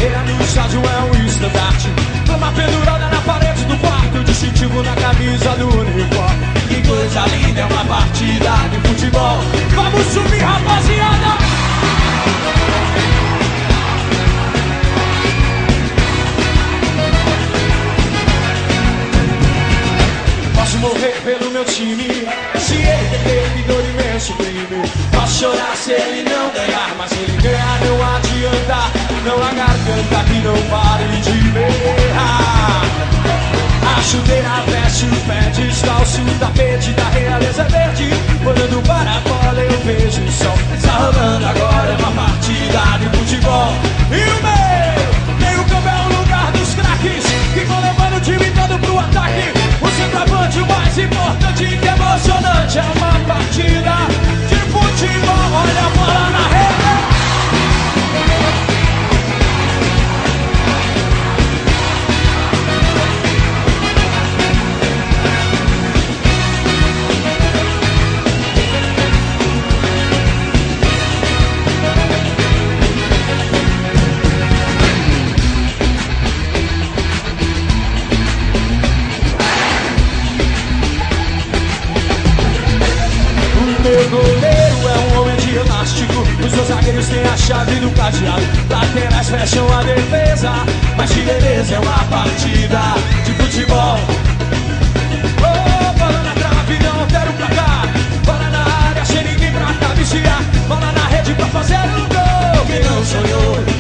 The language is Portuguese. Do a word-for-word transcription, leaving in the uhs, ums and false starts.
bandeira no estádio é um estandarte, flama pendurada na parede do quarto, distintivo na camisa do uniforme. Que coisa linda, é uma partida de futebol. Vamos subir, rapaziada! Posso morrer pelo meu time, se ele perder, me dor imenso crime. Posso chorar se ele não ganhar, mas se ele ganhar não adianta. Não há garganta que não pare de berrar. A chuteira veste os pés, descalço, o tapete da realeza verde. Olhando para fora eu vejo o sol. Está rolando agora, é uma partida de futebol. E o meio, meio campo é o lugar dos craques, que vão levando o time todo pro ataque. O centroavante, o mais importante, que é emocionante, é uma partida de futebol. Olha a bola na rede. Meu goleiro é um homem de elástico, os dois zagueiros têm a chave do cadeado, laterais fecham a defesa, mas que beleza, é uma partida de futebol. Oh, bola na trave, não quero pra cá, bola na área, sem ninguém pra cabecear, bola na rede pra fazer o gol. Quem não sonhou